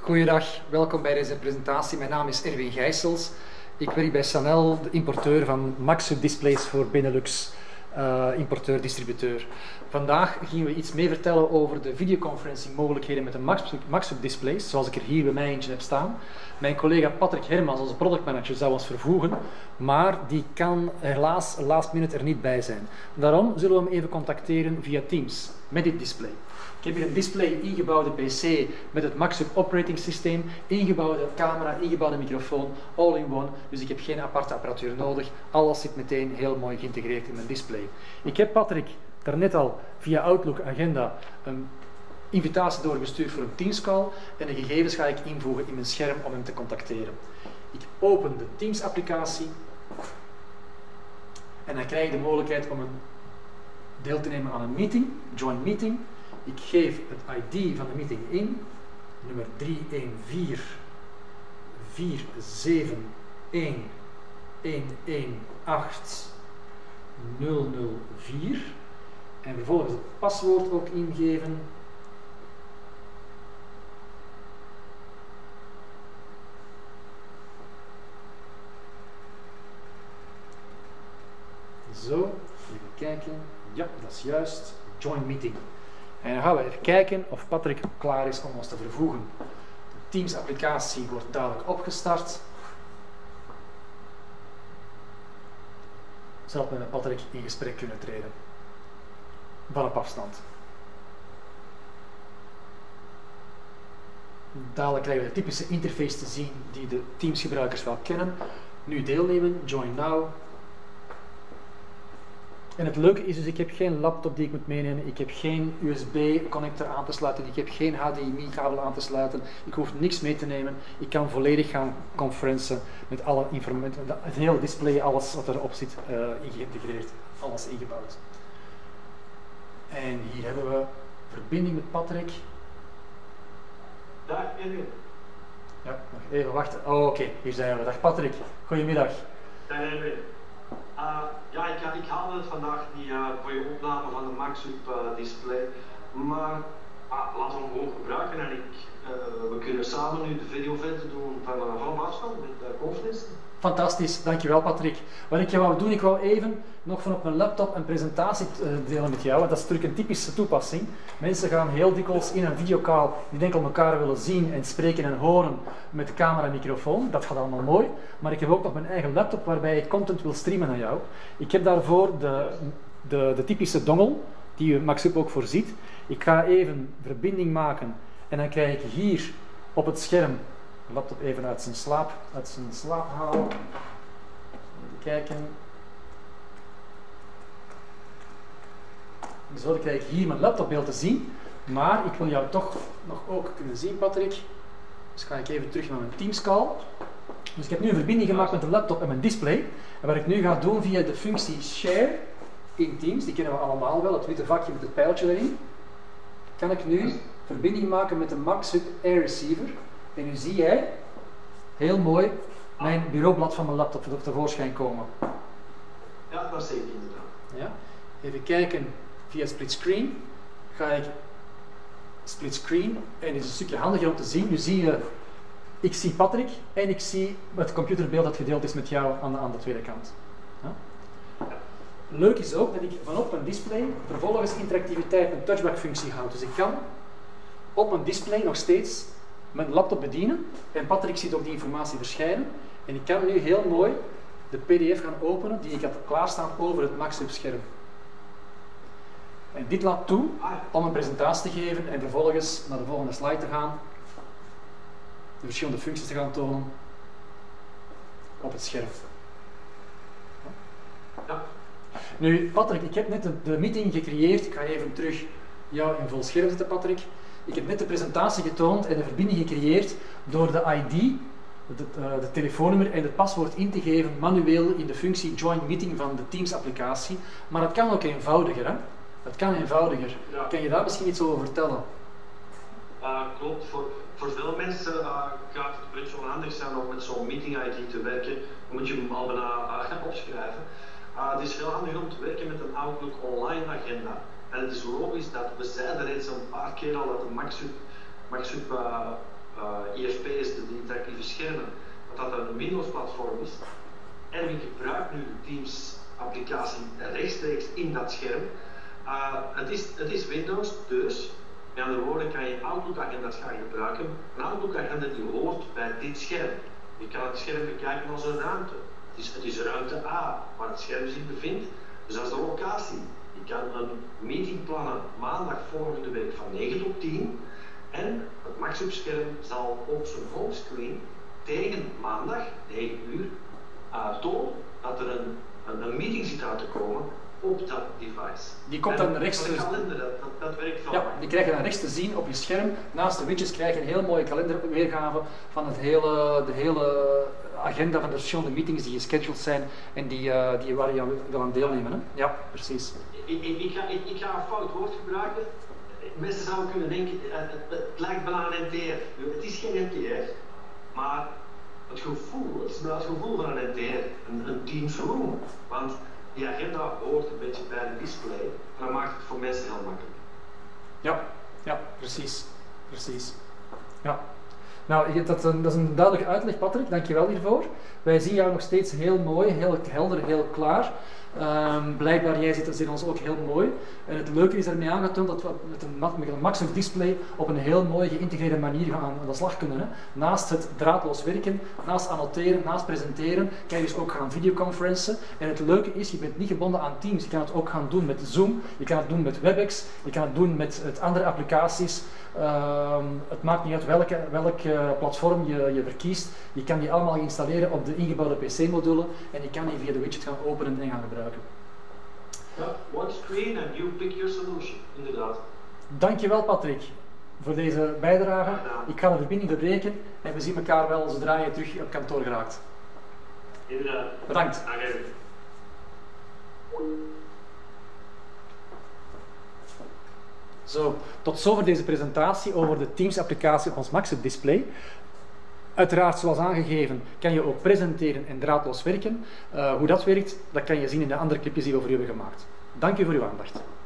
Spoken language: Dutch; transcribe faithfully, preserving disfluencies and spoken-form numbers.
Goeiedag, welkom bij deze presentatie. Mijn naam is Erwin Gijsels. Ik werk bij Sanel, de importeur van Maxsub displays voor Benelux, uh, importeur-distributeur. Vandaag gingen we iets meer vertellen over de videoconferencing mogelijkheden met de Maxsub displays, zoals ik er hier bij mij eentje heb staan. Mijn collega Patrick Hermans, onze productmanager, zou ons vervoegen, maar die kan helaas last minute er niet bij zijn. Daarom zullen we hem even contacteren via Teams met dit display. Ik heb hier een display, ingebouwde P C met het Maxsub operating systeem, ingebouwde camera, ingebouwde microfoon, all in one. Dus ik heb geen aparte apparatuur nodig. Alles zit meteen heel mooi geïntegreerd in mijn display. Ik heb Patrick daarnet al via Outlook Agenda een invitatie doorgestuurd voor een Teams call en de gegevens ga ik invoegen in mijn scherm om hem te contacteren. Ik open de Teams applicatie en dan krijg je de mogelijkheid om een deel te nemen aan een meeting, join meeting. Ik geef het I D van de meeting in, nummer drie een vier vier zeven een een een acht nul nul vier en vervolgens het paswoord ook ingeven. Zo, even kijken. Ja, dat is juist. Join meeting. En dan gaan we even kijken of Patrick klaar is om ons te vervoegen. De Teams applicatie wordt dadelijk opgestart. Zodat we met Patrick in gesprek kunnen treden. Van op afstand. Dadelijk krijgen we de typische interface te zien die de Teams gebruikers wel kennen. Nu deelnemen, join now. En het leuke is dus, ik heb geen laptop die ik moet meenemen, ik heb geen U S B-connector aan te sluiten, ik heb geen H D M I-kabel aan te sluiten, ik hoef niks mee te nemen. Ik kan volledig gaan conferencen met alle informatie, het hele display, alles wat erop zit, uh, geïntegreerd, alles ingebouwd. En hier hebben we verbinding met Patrick. Dag Erwin. Ja, nog even wachten. Oh, oké, okay. Hier zijn we. Dag Patrick, goedemiddag. Dag Erwin. Uh, ja, ik, ik haalde vandaag die uh, voor je opname van de Maxsub uh, display, maar uh, laten we hem gewoon gebruiken en ik, uh, we kunnen samen nu de video verder doen van, uh, van op afstand met de conferentie. Fantastisch, dankjewel Patrick. Wat ik wou doen, ik wou even nog van op mijn laptop een presentatie delen met jou, want dat is natuurlijk een typische toepassing. Mensen gaan heel dikwijls in een videocall, die denken elkaar willen zien en spreken en horen met de camera en microfoon. Dat gaat allemaal mooi, maar ik heb ook nog mijn eigen laptop waarbij ik content wil streamen naar jou. Ik heb daarvoor de, de, de typische dongle, die Maxsub ook voorziet. Ik ga even verbinding maken en dan krijg ik hier op het scherm de laptop even uit zijn slaap, uit zijn slaap halen. Even kijken. Zo, dan krijg ik hier mijn laptopbeeld te zien. Maar ik wil jou toch nog ook kunnen zien, Patrick. Dus ga ik even terug naar mijn Teams call. Dus ik heb nu een verbinding gemaakt met de laptop en mijn display. En wat ik nu ga doen via de functie Share in Teams, die kennen we allemaal wel, het witte vakje met het pijltje erin, kan ik nu verbinding maken met de Maxsub Air Receiver. En nu zie jij heel mooi mijn bureaublad van mijn laptop tevoorschijn komen. Ja, dat zie ik inderdaad. Ja. Even kijken via split screen. Ga ik split screen en het is een stukje handiger om te zien. Nu zie je, ik zie Patrick en ik zie het computerbeeld dat gedeeld is met jou aan de, aan de tweede kant. Ja. Leuk is ook dat ik vanop mijn display vervolgens interactiviteit met touchback functie houd. Dus ik kan op mijn display nog steeds mijn laptop bedienen en Patrick ziet ook die informatie verschijnen en ik kan nu heel mooi de P D F gaan openen die ik had klaarstaan over het Maxsub scherm. En dit laat toe om een presentatie te geven en vervolgens naar de volgende slide te gaan, de verschillende functies te gaan tonen op het scherm. Ja. Nu Patrick, ik heb net de, de meeting gecreëerd, ik ga even terug jou in vol scherm zetten Patrick. Ik heb net de presentatie getoond en de verbinding gecreëerd door de I D, de, uh, de telefoonnummer en het paswoord in te geven manueel in de functie Join Meeting van de Teams applicatie. Maar het kan ook eenvoudiger, hè? Het kan eenvoudiger. Ja. Kan je daar misschien iets over vertellen? Uh, klopt. Voor, voor veel mensen uh, gaat het een beetje onhandig zijn om met zo'n meeting I D te werken. Dan moet je hem al bijna uh, opschrijven. Uh, het is veel handiger om te werken met een Outlook online agenda. En het is logisch dat we zeiden reeds een paar keer al dat de Maxsub, Maxsub uh, uh, I F P's, de interactieve schermen, dat dat een Windows-platform is. Erwin gebruikt nu de Teams-applicatie rechtstreeks in dat scherm. Uh, het, is, het is Windows, dus met andere woorden kan je Outlook-agenda's gaan gebruiken. Een Outlook-agenda die hoort bij dit scherm. Je kan het scherm bekijken als een ruimte. Het is, het is ruimte A, waar het scherm zich bevindt. Dus dat is de locatie. Je kan een meeting plannen maandag volgende week van negen tot tien. En het Maxup-scherm zal op zijn homescreen tegen maandag, negen uur, uh, tonen dat er een, een, een meeting zit uit te komen op dat device. Die komt dan rechts te zien. Dat, dat, dat werkt wel. Ja, die krijg je dan rechts te zien op je scherm. Naast de widgets krijg je een heel mooie kalenderweergave van het hele, de hele agenda van de verschillende meetings die gescheduled zijn en die, uh, die waar je wil aan deelnemen. Hè? Ja, precies. Ik, ik, ik, ga, ik, ik ga een fout woord gebruiken. Mensen zouden kunnen denken, het, het, het lijkt bijna een N T F. Het is geen N T F, maar het gevoel, het is wel het gevoel van een N T F, een, een Teams Room. Want die agenda hoort een beetje bij de display en dat maakt het voor mensen heel makkelijk. Ja, ja, precies. Precies. Ja. Nou, dat, dat is een duidelijke uitleg, Patrick, dankjewel hiervoor. Wij zien jou nog steeds heel mooi, heel helder, heel klaar. Um, blijkbaar, jij zit, zit ons ook heel mooi. En het leuke is ermee aangetoond dat we met een, met een Maxup display op een heel mooi geïntegreerde manier gaan aan de slag kunnen. Hè. Naast het draadloos werken, naast annoteren, naast presenteren, kan je dus ook gaan videoconferencen. En het leuke is, je bent niet gebonden aan Teams. Je kan het ook gaan doen met Zoom, je kan het doen met WebEx, je kan het doen met, met andere applicaties. Um, het maakt niet uit welke, welk uh, platform je, je verkiest. Je kan die allemaal installeren op de ingebouwde P C-module en je kan die via de widget gaan openen en gaan gebruiken. Ja, one screen and you pick your solution, inderdaad. Dankjewel Patrick voor deze bijdrage. Ik ga de verbinding verbreken en we zien elkaar wel zodra je terug op kantoor geraakt. Inderdaad. Bedankt. Dank je. Zo, tot zover deze presentatie over de Teams-applicatie op ons Maxup display. Uiteraard, zoals aangegeven, kan je ook presenteren en draadloos werken. Uh, hoe dat werkt, dat kan je zien in de andere clipjes die we voor u hebben gemaakt. Dank u voor uw aandacht.